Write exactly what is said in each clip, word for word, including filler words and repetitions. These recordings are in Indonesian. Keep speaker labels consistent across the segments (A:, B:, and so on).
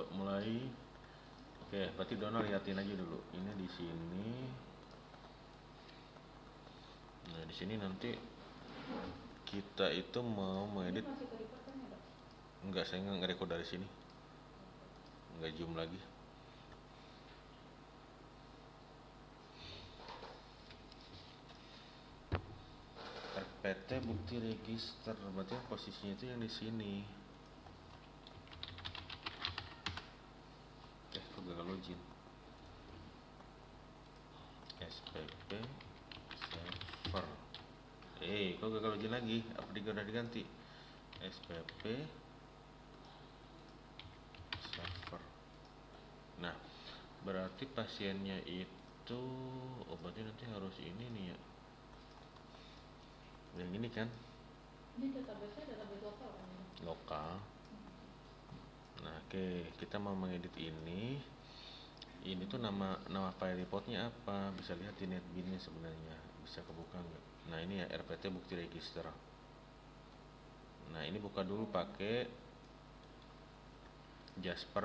A: Yuk mulai. Oke, berarti Dona liatin aja dulu. Ini di sini. Nah, di sini nanti kita itu mau mengedit. Enggak, saya nggak nge-record dari sini. Enggak zoom lagi. R P T bukti register, berarti posisinya itu yang di sini. Eh, kok gagal login? S P P server. Eh, kok gagal login lagi? Apa udah diganti? S P P server. Nah, berarti pasiennya itu obatnya nanti harus ini nih ya. Yang ini kan?
B: Ini database-nya database lokal kan ya?
A: Lokal. Nah, oke, okay. Kita mau mengedit ini. Ini tuh nama nama file reportnya apa? Bisa lihat di netbin sebenarnya. Bisa kebuka nggak? Nah, ini ya R P T bukti register. Nah, ini buka dulu pakai Jasper.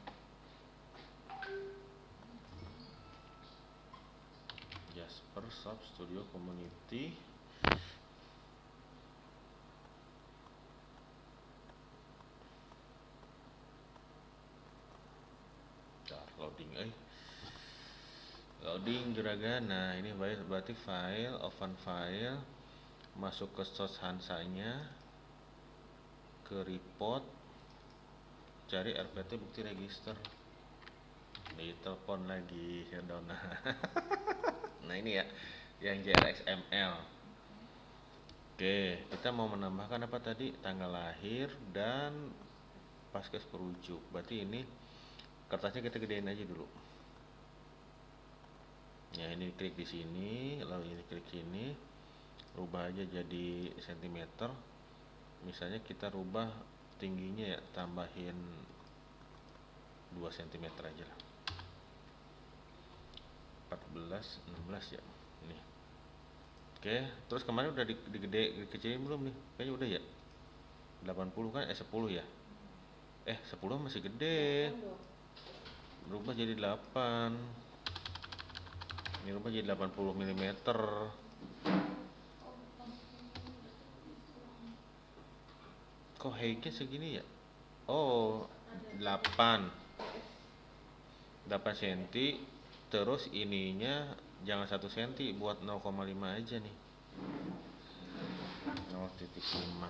A: Jasper Shop Studio Community. Loading eh loading juragan. Nah, ini berarti file open file, masuk ke source Hansanya, ke report, cari R P T bukti register, ditelepon lagi ya Dona. Nah, ini ya yang J R X M L. Oke, kita mau menambahkan apa tadi? Tanggal lahir dan paskes perujuk. Berarti ini kertasnya kita gedein aja dulu. Ya, ini klik di sini, lalu ini klik sini, rubah aja jadi sentimeter. Misalnya kita rubah tingginya ya, tambahin dua sentimeter aja lah. empat belas, enam belas ya. Nih. Oke, terus kemarin udah digede dikecilin belum nih? Kayaknya udah ya. delapan puluh kan eh sepuluh ya. Eh, sepuluh masih gede. Berubah jadi delapan. Ini rubah jadi delapan puluh milimeter. Kok height-nya segini ya? Oh, delapan. delapan senti. Terus ininya jangan satu senti, buat nol koma lima aja nih. nol titik lima.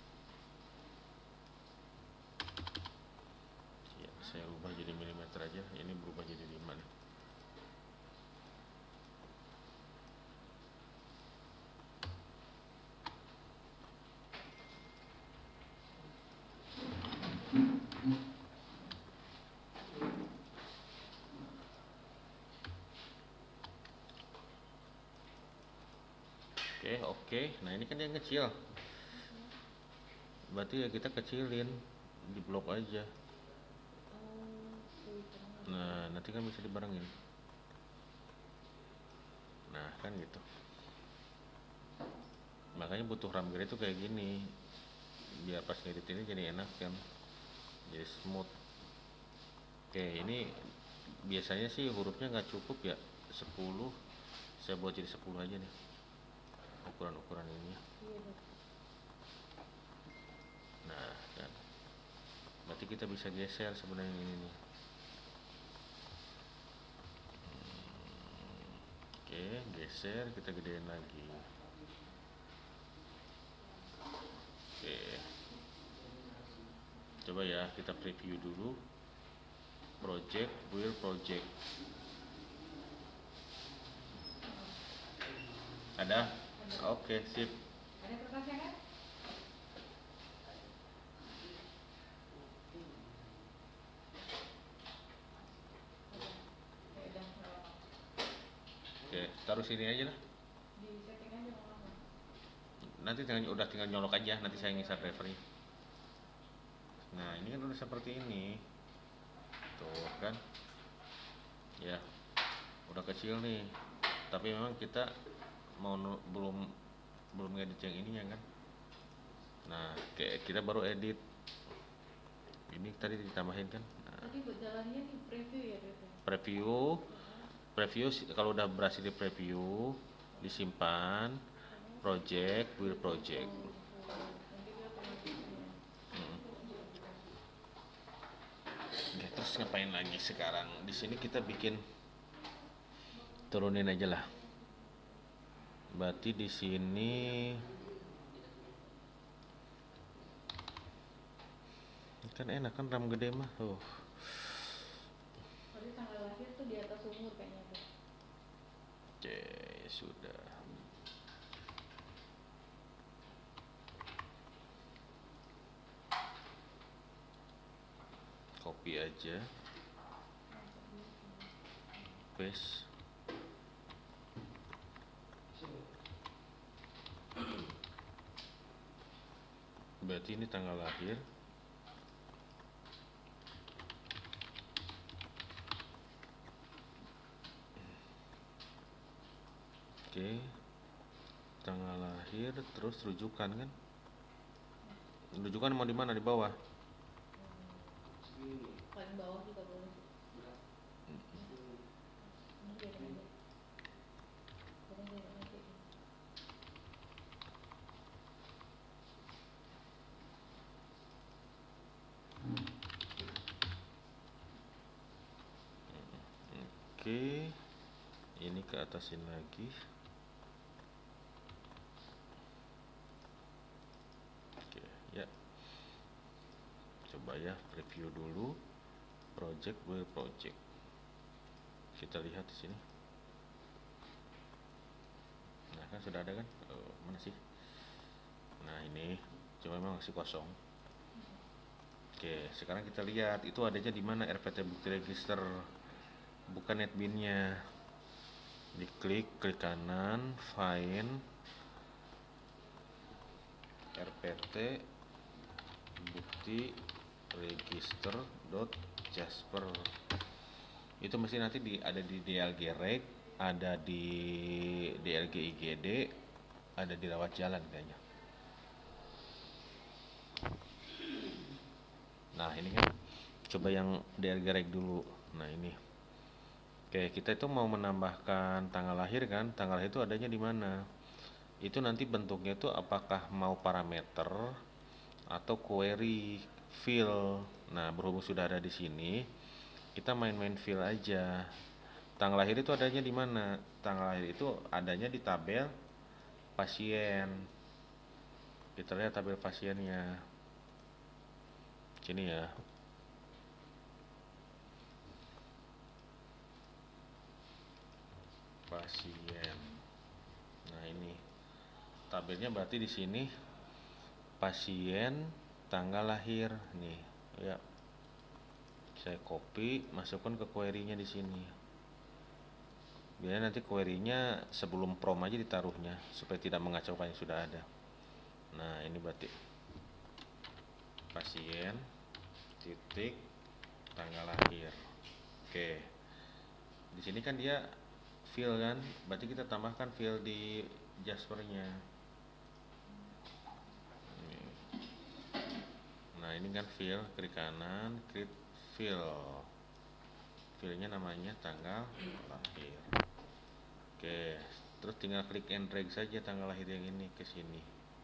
A: Ya, saya rubah jadi milimeter aja. Ini berubah jadi lima nih. Oke, oke. Nah, ini kan yang kecil. Berarti ya kita kecilin, di blok aja. Nah, nanti kan bisa dibarengin. Nah, kan gitu. Makanya butuh RAM grid itu kayak gini. Biar pas ngedit ini jadi enak kan. Jadi smooth. Oke, ini biasanya sih hurufnya nggak cukup ya, sepuluh. Saya buat jadi sepuluh aja nih. Ukuran-ukuran ini. Nah, kan. Berarti kita bisa geser sebenarnya ini nih. Oke, geser, kita gedein lagi. Oke. Coba ya, kita preview dulu. Project, build project. Ada? Oke, sip.
B: Ada kertasnya kan?
A: Oke, taruh sini aja lah.
B: Di setting aja lama.
A: Nanti tinggal, udah tinggal nyolok aja, nanti saya ngisap drivernya. Nah, ini kan udah seperti ini. Tuh kan. Ya. Udah kecil nih. Tapi memang kita mau belum belum ngedit yang ininya kan. Nah, kayak kita baru edit. Ini tadi ditambahin kan. Nah,
B: Berarti buat jalannya nih preview ya preview.
A: Preview, preview si- kalau udah berhasil di preview, disimpan, project, build project.
B: Nanti dia otomatis ya.
A: Hmm. Oke, terus ngapain lagi sekarang? Di sini kita bikin turunin aja lah. Berarti di sini kan enak kan RAM gede mah. Oh.
B: Berarti tanggal lahir tuh di atas umur kayaknya tuh.
A: Oke, ya sudah. Copy aja. Paste. Berarti ini tanggal lahir. Oke. Tanggal lahir terus rujukan kan? Rujukan mau di mana? Di bawah.
B: Paling bawah juga boleh. Ini biarin aja. Biarin aja nanti.
A: Oke. Ini ke atasin lagi. Oke, ya. Coba ya preview dulu. Project build project. Kita lihat di sini. Nah, kan sudah ada kan? Oh, mana sih? Nah, ini cuma memang masih kosong. Oke, sekarang kita lihat itu adanya di mana R P T bukti register, bukan netbinnya. Diklik, klik kanan, find R P T bukti register dot jasper. Itu mesti nanti di, ada di D L G reg, ada di D L G I G D, ada di rawat jalan kayaknya. Nah, ini kan coba yang D L G reg dulu. Nah, ini. Oke, kita itu mau menambahkan tanggal lahir kan? Tanggal lahir itu adanya di mana? Itu nanti bentuknya itu apakah mau parameter atau query field. Nah, berhubung sudah ada di sini, kita main-main field aja. Tanggal lahir itu adanya di mana? Tanggal lahir itu adanya di tabel pasien. Kita lihat tabel pasiennya. Sini ya. Pasien. Nah, ini tabelnya berarti di sini pasien tanggal lahir nih ya. Saya copy, masukkan ke query-nya di sini. Biar nanti query-nya sebelum prom aja ditaruhnya supaya tidak mengacaukan yang sudah ada. Nah, ini berarti pasien titik tanggal lahir. Oke. Di sini kan dia field kan, berarti kita tambahkan field di jaspernya. Nah, ini kan field, klik kanan, create field. Fieldnya namanya tanggal lahir. Oke, terus tinggal klik and drag saja tanggal lahir yang ini ke sini.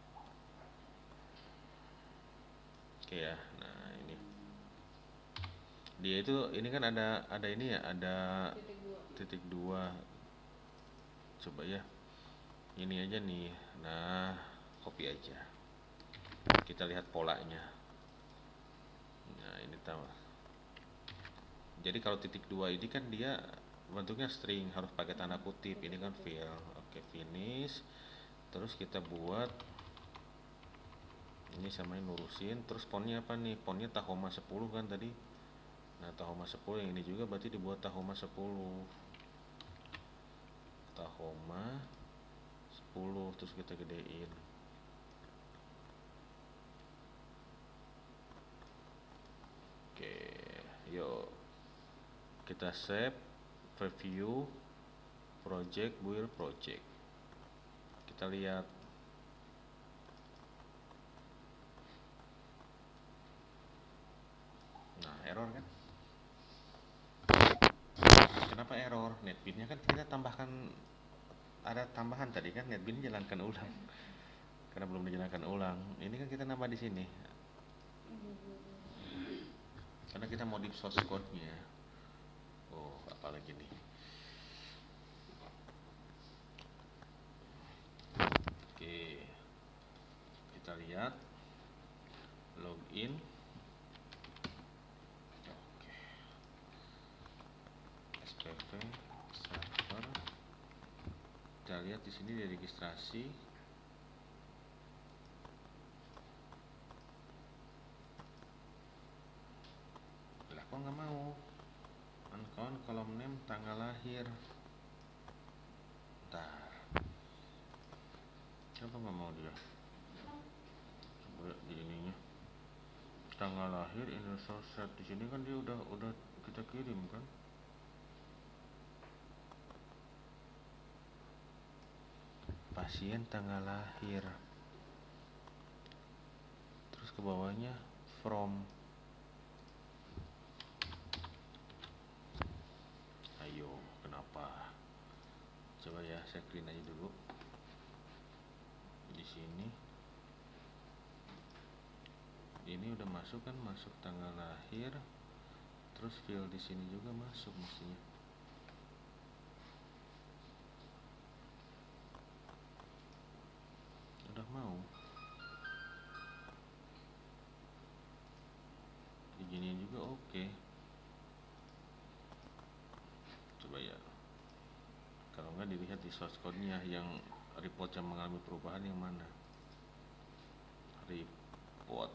A: Oke ya, nah ini. Dia itu ini kan ada ada ini ya, ada
B: Titik dua.
A: titik dua. Coba ya. Ini aja nih. Nah, copy aja. Kita lihat polanya. Nah, ini tambah. Jadi kalau titik dua ini kan dia bentuknya string, harus pakai tanda kutip. Ini kan field. Oke, finish. Terus kita buat ini samain lurusin. Terus fontnya apa nih? Fontnya Tahoma sepuluh kan tadi. Nah, Tahoma sepuluh yang ini juga berarti dibuat Tahoma sepuluh. Tahoma sepuluh, terus kita gedein. Oke, yuk kita save, preview, project, build project. Kita lihat. Nah, error kan? netbinnya kan kita tambahkan, ada tambahan tadi kan, netbin jalankan ulang karena belum dijalankan ulang. Ini kan kita nambah di sini karena kita modif source code-nya. Oh, apalagi nih. Oke, kita lihat login. Oke, S P F server. Kita lihat di sini di registrasi. Lah kok nggak mau? Uncount column name tanggal lahir. Bentar. Kenapa nggak mau dia? Coba di ininya. Tanggal lahir initial set di sini kan dia udah udah kita kirim kan? Pasien tanggal lahir. Terus ke bawahnya from. Ayo, kenapa? Coba ya, saya clean aja dulu. Di sini. Ini udah masuk kan, masuk tanggal lahir. Terus fill di sini juga masuk mestinya. Udah mau. Diginiin juga oke. Okay. Coba ya. Kalau nggak dilihat di source code-nya yang report yang mengalami perubahan yang mana? Report.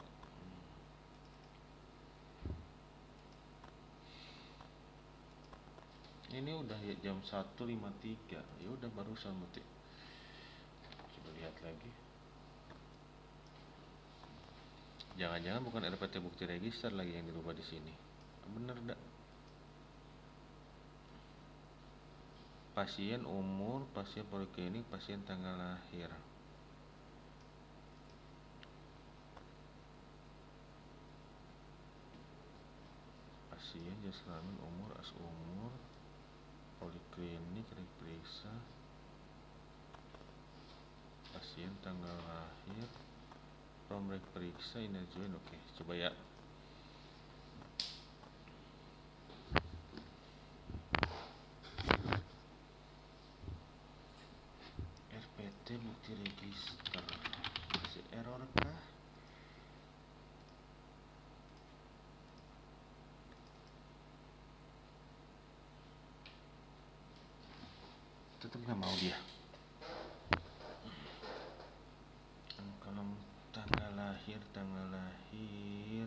A: Ini udah ya jam satu lima puluh tiga. Ya udah barusan berarti. Coba lihat lagi. Jangan-jangan bukan R P T bukti register lagi yang dirubah di sini. Bener enggak? Pasien umur, pasien poliklinik, pasien tanggal lahir. Pasien jenis kelamin, umur, as umur, poliklinik, periksa. Pasien tanggal lahir, from periksa, ini join. Oke, coba ya. R P T bukti register masih error kah? Tetap nggak mau dia. Kalau tanggal lahir, tanggal lahir.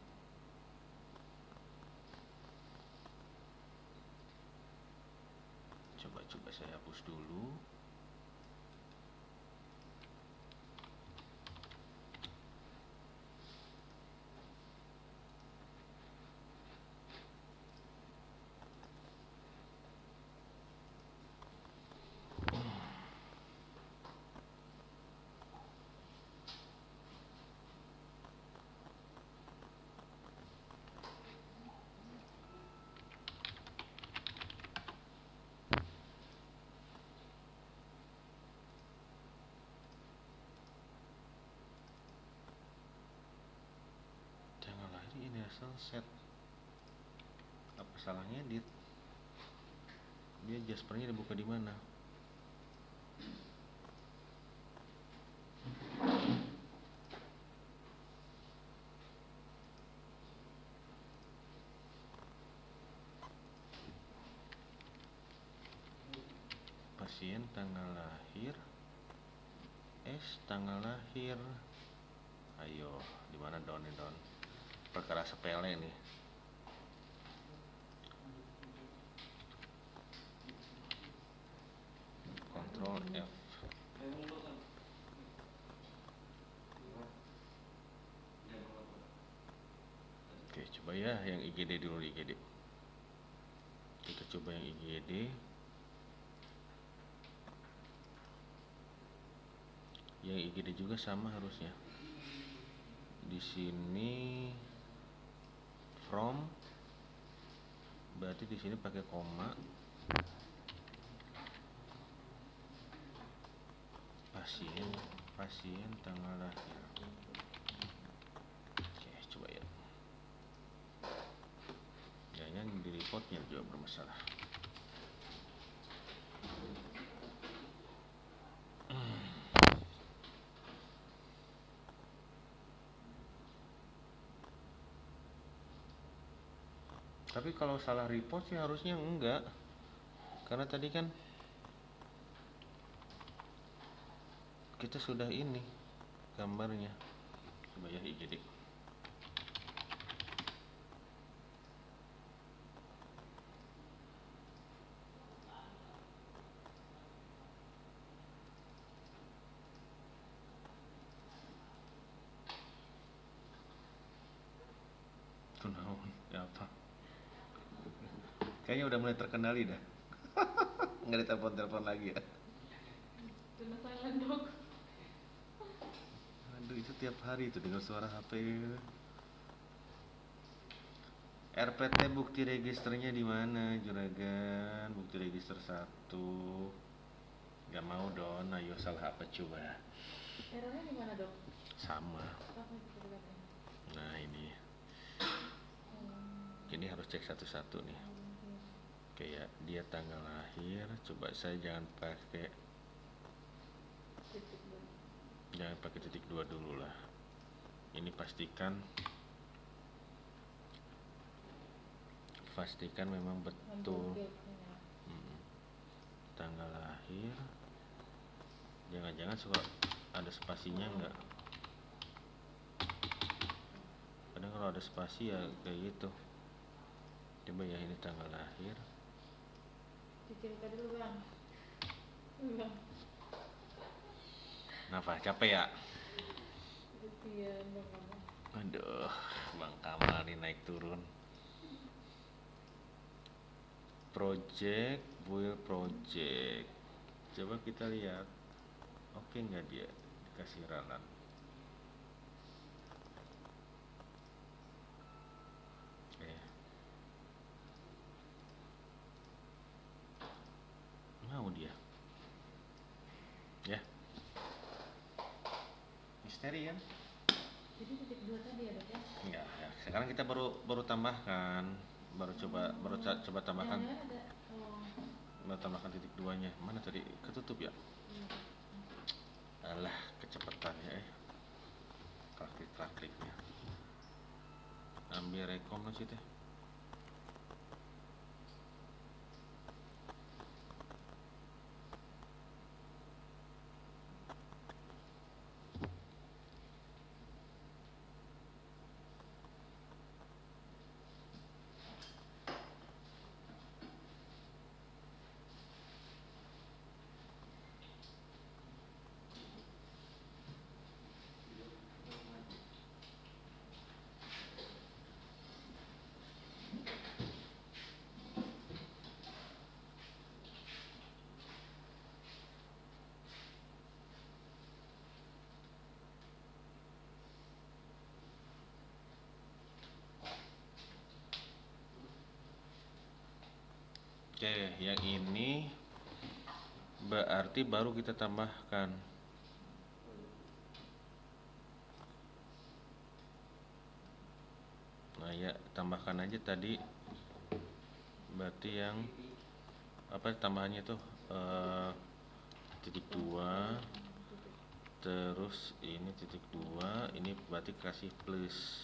A: Coba-coba saya hapus dulu. Universal set. Apa salahnya edit? Dia Jaspernya dibuka di mana? Pasien tanggal lahir, S tanggal lahir. Ayo, di mana down nih down? Perkara sepele nih. Control F. Oke, coba ya yang I G D dulu, I G D. Kita coba yang I G D. Yang I G D juga sama harusnya. Di sini from, berarti di sini pakai koma. pasien pasien tanggal lahir. Oke, coba ya. Jangan di reportnya juga bermasalah. Tapi kalau salah report sih harusnya enggak, karena tadi kan kita sudah ini gambarnya. Coba ya I G D. Tunaun, ya apa? Kayaknya udah mulai terkendali dah. Nggak ditelepon-telepon lagi ya.
B: Tuna silent dog.
A: Aduh, itu tiap hari itu dengar suara H P. R P T bukti registernya di mana, Juragan? Bukti register satu. Gak mau Don, ayo salah apa coba?
B: Errornya di mana dok?
A: Sama.
B: Apa itu ceritanya?
A: Nah ini,
B: Hmm.
A: ini harus cek satu-satu nih. Kayak dia tanggal lahir, coba saya jangan pakai,
B: Titik dua.
A: jangan pakai titik dua dulu lah. Ini pastikan, pastikan memang betul. Hmm. Tanggal lahir, jangan-jangan suka ada spasinya enggak? Kadang kalau ada spasi ya kayak gitu. Coba ya, ini tanggal lahir.
B: Dicerita dulu bang. Bang.
A: Kenapa? Capek ya?
B: Kesian bang Kamal.
A: Aduh, Bang Kamal nih naik turun. Project, build project. Coba kita lihat. Oke nggak dia dikasih ralan? Eh, mau dia? Ya. Misteri kan?
B: Jadi titik dua tadi ya dok ya?
A: Enggak, ya. Sekarang kita baru baru tambahkan, baru coba baru ca- coba tambahkan,
B: Jangan-jangan ada. Oh.
A: baru tambahkan titik duanya. Mana tadi ketutup ya?
B: Iya.
A: Alah, kecepatannya eh. Klik-kliknya. Ambil rekom aja deh. Oke, yang ini berarti baru kita tambahkan. Nah ya, tambahkan aja tadi. Berarti yang apa tambahannya tuh eh, titik dua, terus ini titik dua, ini berarti kasih plus.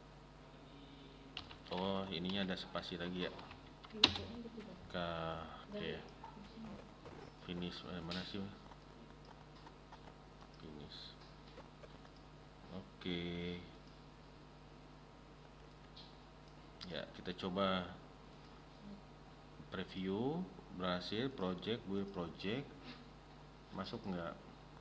A: Oh, ininya ada spasi lagi ya.
B: Biasanya gitu dok.
A: Ke oke, finish eh, mana sih? Finish. Oke. Ya, kita coba preview, berhasil, project, build project, masuk nggak?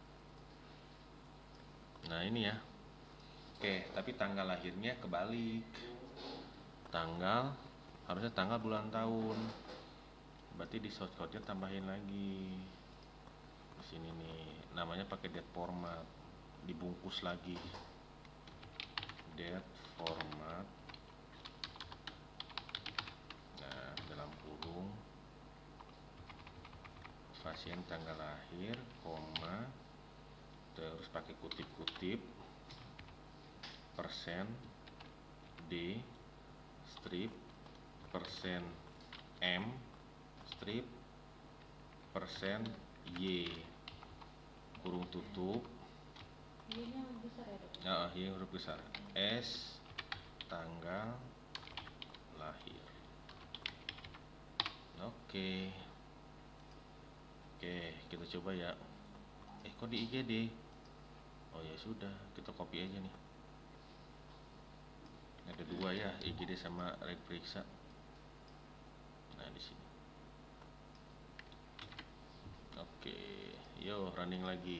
A: Nah ini ya. Oke, tapi tanggal lahirnya kebalik. Tanggal, harusnya tanggal bulan tahun. Berarti di source code-nya tambahin lagi. Di sini nih, namanya pakai date format, dibungkus lagi. Date format. Nah, dalam kurung pasien tanggal lahir, koma, terus pakai kutip-kutip, persen D strip, persen M strip, persen Y kurung tutup.
B: Y-nya besar ya, Dok?
A: Ah, Y huruf besar. S tanggal lahir. Oke. Oke, kita coba ya. Eh, kok di I G D? Oh ya sudah, kita copy aja nih. Ada dua ya, I G D sama rek periksa. Nah, di sini. Oke, yo running lagi.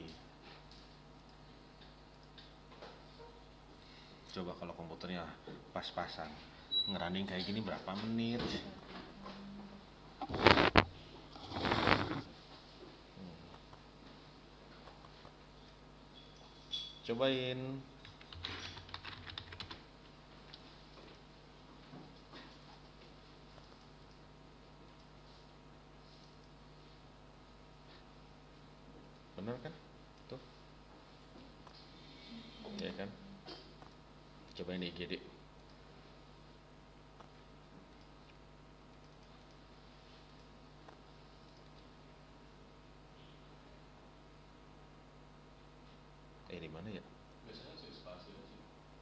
A: Coba kalau komputernya pas-pasan, ngerunning kayak gini berapa menit? Hmm. Cobain. Bener kan? Tuh. Ya kan? Cobain di I G D. Eh, di mana ya?
C: Biasanya sih spasi aja.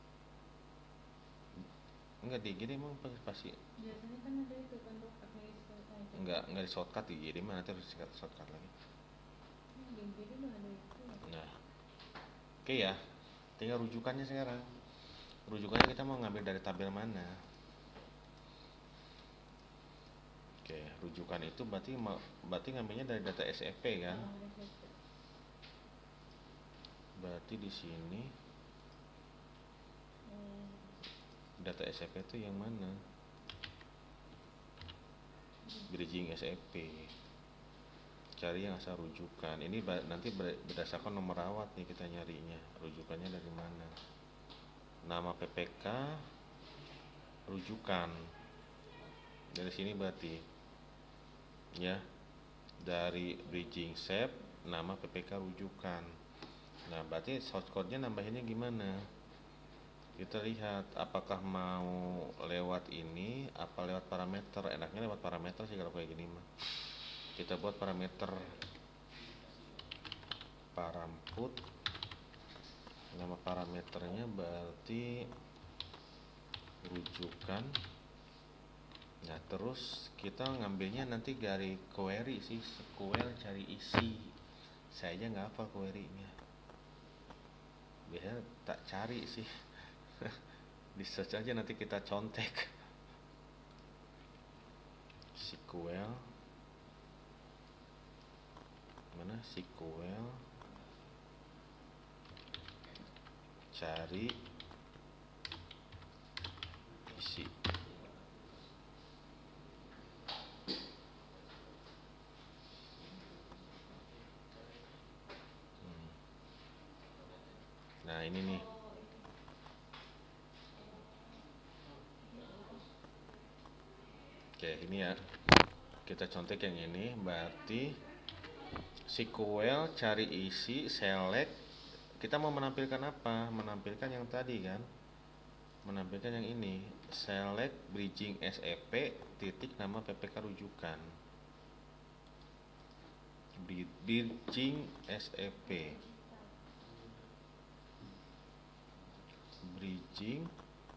A: Enggak, di I G D emang pakai spasi.
B: Biasanya kan ada itu kan, Dok, administrasi itu.
A: Enggak, enggak di shortcut di I G D mah, nanti harus di shortcut lagi.
B: Hmm, di G D udah ada itu ya.
A: Nah, oke ya. Tinggal rujukannya sekarang. Rujukannya kita mau ngambil dari tabel mana? Oke, rujukan itu berarti ma- berarti ngambilnya dari data S F P kan?
B: Kalau ada situ.
A: Berarti di sini
B: Hmm,
A: data S F P itu yang mana? Bridging S F P. Cari yang asal rujukan. Ini ba- nanti ber- berdasarkan nomor rawat nih kita nyarinya. Rujukannya dari mana? Nama P P K, rujukan. Dari sini berarti ya, dari bridging shape, nama P P K rujukan. Nah, berarti source code-nya nambahinnya gimana? Kita lihat apakah mau lewat ini apa lewat parameter. Enaknya lewat parameter sih kalau kayak gini mah. Kita buat parameter paramput. Nama parameternya berarti rujukan. Nah, terus kita ngambilnya nanti dari query sih, S Q L cari isi. Saya aja nggak hafal query-nya. Biasanya tak cari sih. Di search aja nanti kita contek. S Q L mana S Q L cari isi. Hmm. Nah, ini nih. Oke, ini ya. Kita contek yang ini, berarti S Q L cari isi, select. Kita mau menampilkan apa? Menampilkan yang tadi kan? Menampilkan yang ini. Select bridging S F P titik nama P P K rujukan. Bridging S F P. Bridging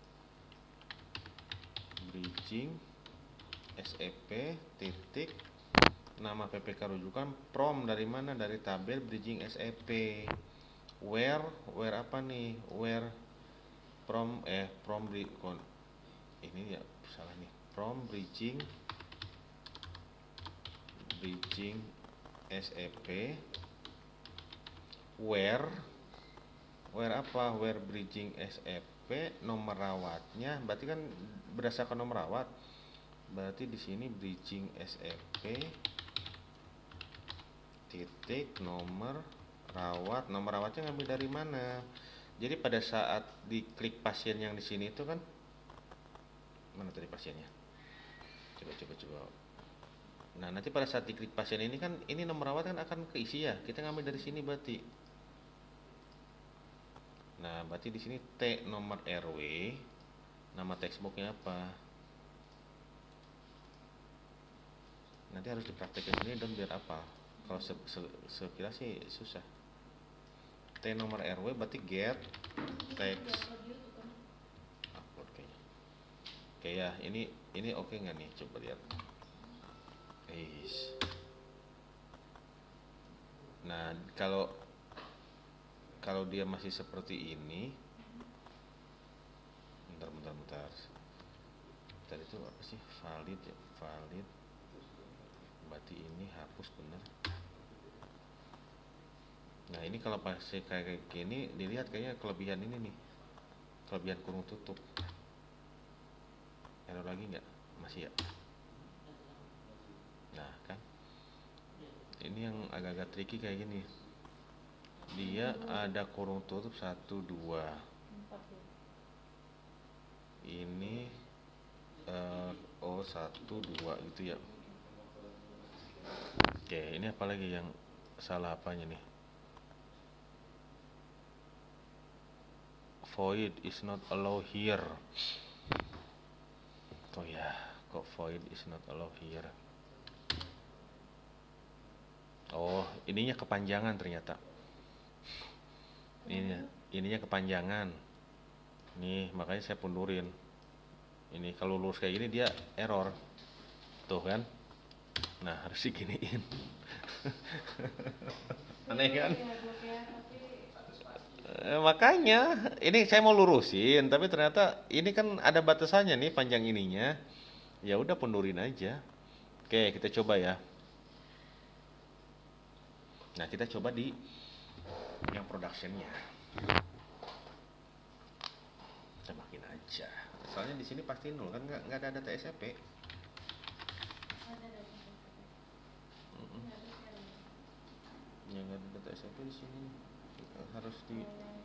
A: bridging S F P titik nama P P K rujukan from dari mana? Dari tabel bridging S F P. Where where apa nih? Where from eh from ini ya salah nih. From bridging bridging S F P where where apa? Where bridging S F P nomor rawatnya berarti kan berdasarkan nomor rawat. Berarti di sini bridging S F P titik nomor rawat. Nomor rawatnya ngambil dari mana? Jadi pada saat diklik pasien yang di sini itu kan mana tadi pasiennya? Coba coba coba. Nah, nanti pada saat diklik pasien ini kan ini nomor rawat kan akan keisi ya. Kita ngambil dari sini berarti. Nah, berarti di sini T nomor R W, nama textbooknya apa? Nanti harus dipraktekin sendiri dan biar apa? Kalau se se sekilas sih susah. T nomor R W berarti get text upload kayaknya. Oke ya, ini ini oke nggak nih? Coba lihat. Eish. Nah, kalau kalau dia masih seperti ini, bentar bentar bentar. Tadi itu apa sih? Valid ya, valid. Berarti ini hapus bener. Nah, ini kalau masih kayak gini, dilihat kayaknya kelebihan ini nih, kelebihan kurung tutup. Error lagi nggak? Masih ya? Nah kan, ini yang agak-agak tricky kayak gini. Dia ada kurung tutup satu dua. Ini uh, oh satu dua gitu ya. Oke, ini apalagi yang salah apanya nih? Void is not allowed here. Oh ya, kok void is not allowed here? Oh, ininya kepanjangan ternyata. Ini ininya kepanjangan. Nih, makanya saya pundurin. Ini kalau lurus kayak gini dia error. Tuh kan? Nah, harus diginiin. Aneh kan? Eh, makanya ini saya mau lurusin, tapi ternyata ini kan ada batasannya nih panjang ininya. Ya udah pundurin aja. Oke, kita coba ya. Nah, kita coba di yang productionnya. Kita makin aja. Soalnya di sini pasti nol kan nggak nggak ada data S P. Ya nggak ada data S P di sini. Harus di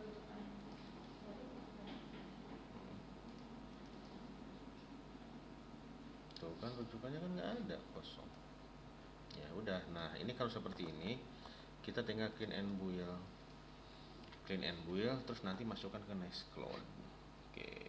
A: tuh kan rujukannya kan nggak ada, kosong. Ya udah, nah ini kalau seperti ini kita tinggal clean and build, clean and build, terus nanti masukkan ke Nextcloud. Oke.